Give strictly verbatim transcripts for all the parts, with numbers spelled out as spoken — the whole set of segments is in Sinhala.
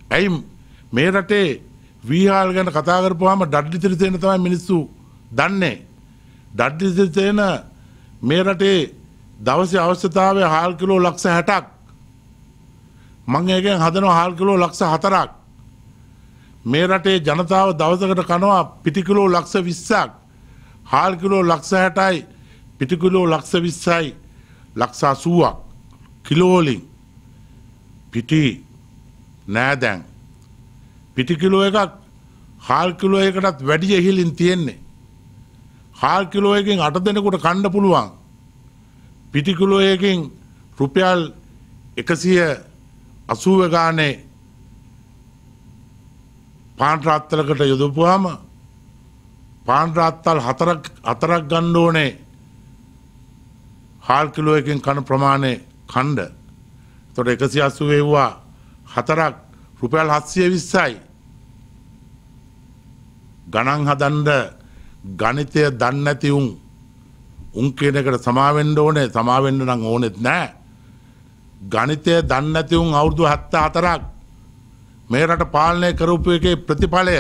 ඇයි මේ රටේ වීහාල් ගැන කතා කරපුවාම ඩඩ්ලි තිරිසේන තමයි මිනිස්සු දන්නේ. ඩඩ්ලි තිරිසේන මේ රටේ දවසේ අවශ්‍යතාවය හාල් කිලෝ ලක්ෂ හැටක්. මං එකෙන් හදනවා හාල් කිලෝ ලක්ෂ හතරක්. මේ රටේ ජනතාව දවසකට කනවා පිටි කිලෝ ලක්ෂ විස්සක්. හාල් කිලෝ ලක්ෂ හැටයි පිටි කිලෝ ලක්ෂ විස්සයි ලක්ෂ අසූවක් කිලෝ වලින් පිටි නෑ දැන්. පිටි කිලෝ එකක් හාල් කිලෝ එකකටත් වැඩි ඉහළින් තියෙන්නේ. හාල් කිලෝ එකකින් අට දෙනෙකුට කන්න පුළුවන්. පිටි කිලෝ එකකින් රුපියල් එකසිය අසූව ගානේ පාන් රාත්තලකට යොදපුවාම පාන් රාත්තල් හතරක් හතරක් ගන්න ඕනේ හාල් කිලෝ එකකින් කන ප්‍රමාණය කණ්ඩ. එතකොට එකසිය අසූව වේවා හතරක් රුපියල් හත්සිය විස්සයි. ගණන් හදන්න ගණිතය දන්නේ නැති උන් උන් කියන එකට සමාවෙන්න ඕනේ. සමාවෙන්න නම් ඕනෙත් නැහැ. ගණිතය දන්නේ නැති උන් අවුරුදු හැත්තෑ හතරක් මේ රට පාලනය කරපු එකේ ප්‍රතිඵලය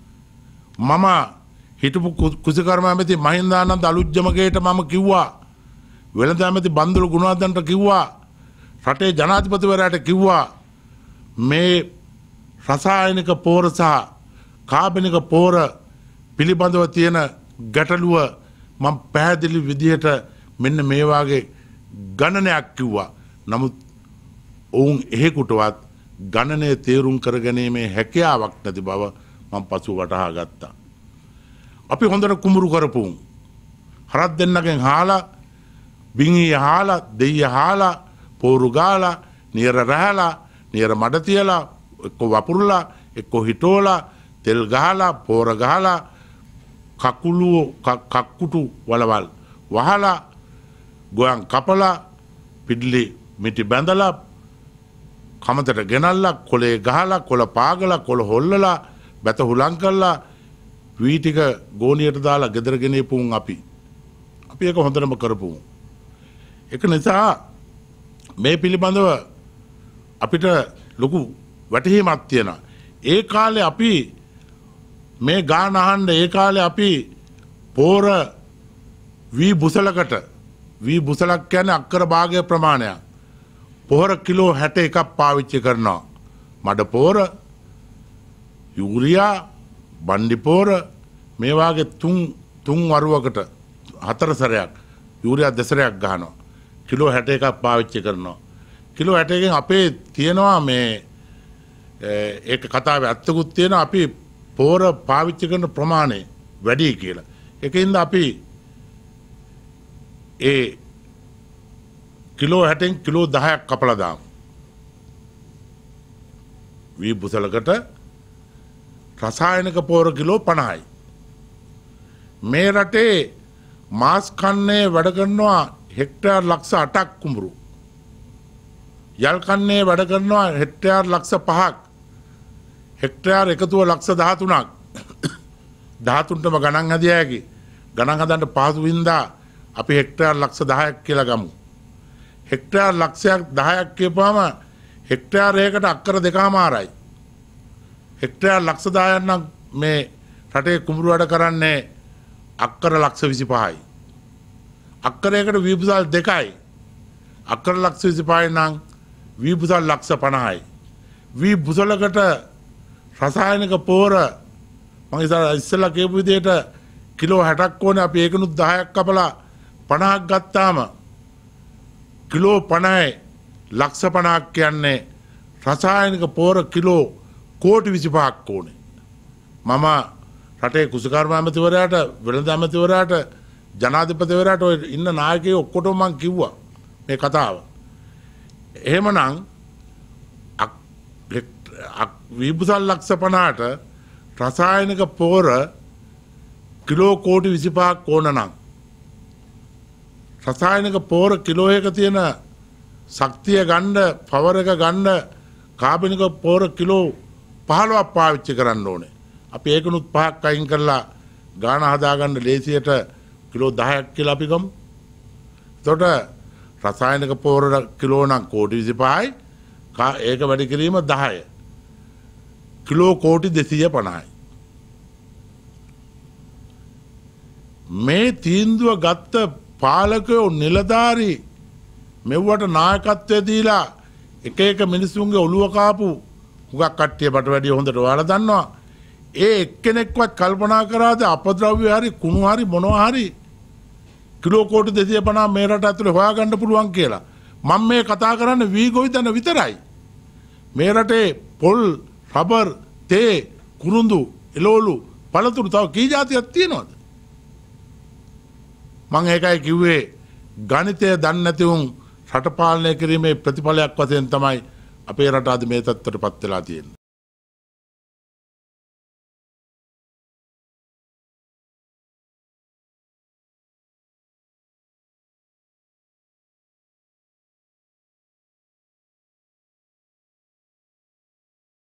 මම හිටපු කුසිකර්ම ඇමති මහින්දානන්ද අලුත්ජමගේට මම කිව්වා. වෙළඳ ඇමති බන්දුල ගුණවර්ධනට කිව්වා. රටේ ජනාධිපතිවරයාට කිව්වා මේ රසායනික පෝර සහ කාබනික පෝර පිළිබඳව තියෙන ගැටලුව මම පැහැදිලි විදිහට මෙන්න මේ වාගේ ගණනයක් කිව්වා. නමුත් ඔවුන් එහෙකුටවත් ගණනය තේරුම් කරගැනීමේ හැකියාවක් නැති බව මම පසු වටහා ගත්තා. අපි හොඳට කුඹුරු කරපුම් හරක් දෙන්නගෙන් හාලා බිංගිය හාලා දෙయ్య හාලා පෝරු ගාලා නියර රැහැලා නියර මඩ තියලා එක්ක වපුරලා එක්ක හිටෝලා තෙල් ගහලා පෝර ගහලා කකුළු කක්කුටු වලවල් වහලා ගොයන් කපලා පිඩලි මිටි බැඳලා කමතට ගෙනල්ලා කොලේ ගහලා කොළ පාගලා කොළ හොල්ලලා බැත හුලං කරලා වී ටික ගෝණියට දාලා ගෙදර ගෙනියපුන් අපි. අපි ඒක හොඳටම කරපු. ඒක නිසා මේ පිළිබඳව අපිට ලොකු වැටහීමක් තියෙනවා. ඒ කාලේ අපි මේ ගාන අහන්න ඒ කාලේ අපි පෝර වී බුසලකට වී බුසලක් කියන්නේ අක්කර භාගය ප්‍රමාණයක්. පොහොර කිලෝ හැට එකක් පාවිච්චි කරනවා. මඩ පෝර, යූරියා, බණ්ඩි පෝර මේ වාගේ තුන් තුන් වරුවකට හතර සැරයක් යූරියා දෙසරයක් ගහනවා. කිලෝ හැට එකක් පාවිච්චි කරනවා. කිලෝ හැට එකෙන් අපේ තියෙනවා මේ ඒක කතාවේ ඇත්තකුත් තියෙනවා අපි පෝර පාවිච්චි කරන ප්‍රමාණය වැඩි කියලා. ඒකින්ද අපි ඒ කිලෝ හැටෙන් කිලෝ දහයක් කපලා දාමු. වී බුසලකට රසායනික පෝර කිලෝ පනහයි. මේ රටේ මාස් කන්නේ වැඩ කරනවා හෙක්ටාර් ලක්ෂ අටක් කුඹුරු. යල් කන්නේ වැඩ කරනවා හෙක්ටාර් ලක්ෂ පහක්. හෙක්ටාර් එකතුව ලක්ෂ දහතුනක්. දහතුන්ටම ගණන් හදිය හැකි. ගණන් හදන්න පහසු වින්දා අපි හෙක්ටාර් ලක්ෂ දහයක් කියලා ගමු. හෙක්ටාර් ලක්ෂයක් දහයක් කියපුවාම හෙක්ටාරයකට අක්කර දෙකමාරයි. හෙක්ටාර් ලක්ෂ දහයක් නම් මේ රටේ කුඹුරු වැඩ කරන්නේ අක්කර ලක්ෂ විසිපහයි. අක්කරයකට වීබුසල් දෙකයි. අක්කර ලක්ෂ විසිපහයි නම් වීබුසල් ලක්ෂ පනහයි. වී බුසලකට රසායනික පෝර මම ඉස්සෙල්ලා කියපු විදිහට කිලෝ හැටක් ඕනේ. අපි ඒකනුත් දහයක් කපලා පනහක් ගත්තාම කිලෝ පනහයි ලක්ෂ පනහක් කියන්නේ රසායනික පෝර කිලෝ කෝටි විසිපහක් ඕනේ. මම රටේ කුසකර්ම ඇමතිවරයාට වෙළඳ ඇමතිවරයාට ජනාධිපතිවරයාට ඔය ඉන්න නායකයෝ ඔක්කොටම මම කිව්වා මේ කතාව. එහෙමනම් වීබුසල් ලක්ෂ පනහට රසායනික පෝර කිලෝ කෝටි විසිපහක් ඕන නම් රසායනික පෝර කිලෝ එක තියෙන ශක්තිය ගන්න පවර එක ගන්න කාබනික පෝර කිලෝ පහළොවක් පාවිච්චි කරන්න ඕනේ. අපි ඒකනුත් පහක් අයින් කරලා ගාන හදාගන්න ලේසියට කිලෝ දහයක් කියලා අපි ගමු. එතකොට රසායනික පෝර කිලෝ නම් කෝටි විසිපහයි ඒක වැඩි කිරීම දහය. කිලෝ කෝටි දෙසිය පනහයි. මේ තීන්දුව ගත්ත පාලකයෝ නිලධාරී මෙව්වට නායකත්වය දීලා එක එක මිනිස්සුන්ගේ ඔළුව කාපු හුඟක් කට්ටිය බට වැඩිය හොඳට ඔයාලා දන්නවා. ඒ එක්කෙනෙක්වත් කල්පනා කරාද අපද්‍රව්‍ය හරි කුණු හරි මොනවා හරි කිලෝ කෝටි දෙසිය පනහ මේ රට ඇතුලේ හොයාගන්න පුළුවන් කියලා. මම මේ කතා කරන්නේ වී ගොවිතැන විතරයි. මේ රටේ පොල්, රබර්, තේ, කුරුඳු, එළවලු, පළතුරු තව කී જાතියක් තියෙනවද? මම ඒකයි කිව්වේ ගණිතය දන්නේ නැති උන් රට පාලනය කිරීමේ ප්‍රතිඵලයක් වශයෙන් තමයි අපේ රට අද මේ තත්ත්වයටපත් වෙලා තියෙන්නේ.